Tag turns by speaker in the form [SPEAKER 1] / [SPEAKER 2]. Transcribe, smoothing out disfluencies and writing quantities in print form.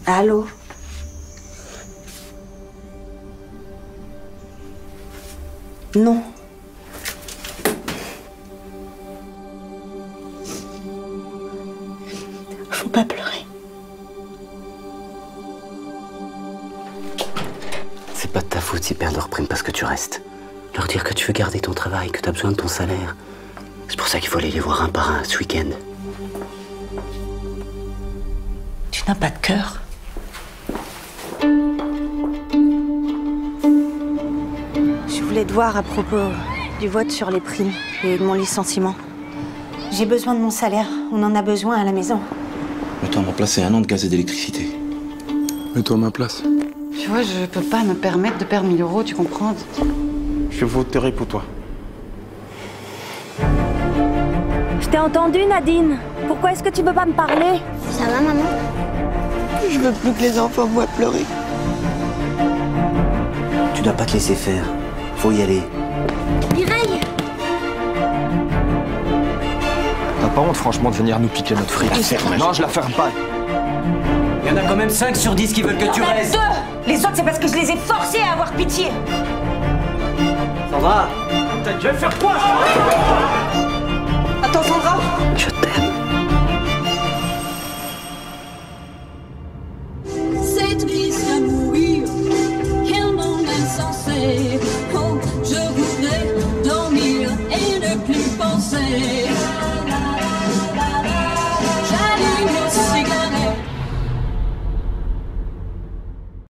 [SPEAKER 1] Allô? Non. Faut pas pleurer.
[SPEAKER 2] C'est pas de ta faute si père leur reprennent parce que tu restes. Leur dire que tu veux garder ton travail, que t'as besoin de ton salaire. C'est pour ça qu'il faut aller les voir un par un ce week-end.
[SPEAKER 1] Tu n'as pas de cœur? Je voulais te voir à propos du vote sur les primes et de mon licenciement. J'ai besoin de mon salaire. On en a besoin à la maison.
[SPEAKER 3] Mets-toi à ma place, c'est 1 an de gaz et d'électricité.
[SPEAKER 4] Mets-toi à ma place.
[SPEAKER 5] Tu vois, je peux pas me permettre de perdre 1000 €, tu comprends?
[SPEAKER 6] Je voterai pour toi.
[SPEAKER 7] Je t'ai entendu, Nadine. Pourquoi est-ce que tu veux pas me parler?
[SPEAKER 8] Ça va, maman?
[SPEAKER 1] Je veux plus que les enfants voient pleurer.
[SPEAKER 2] Tu dois pas te laisser faire. Faut y aller.
[SPEAKER 8] Mireille!
[SPEAKER 4] T'as pas honte, franchement, de venir nous piquer notre fric? Non, je la ferme pas.
[SPEAKER 2] Il y en a quand même 5 sur 10 qui veulent que tu restes.
[SPEAKER 1] 2! Les autres, c'est parce que je les ai forcés à avoir pitié.
[SPEAKER 2] Sandra,
[SPEAKER 6] Je vais faire quoi?
[SPEAKER 1] Attends, Sandra.
[SPEAKER 2] je t'aime.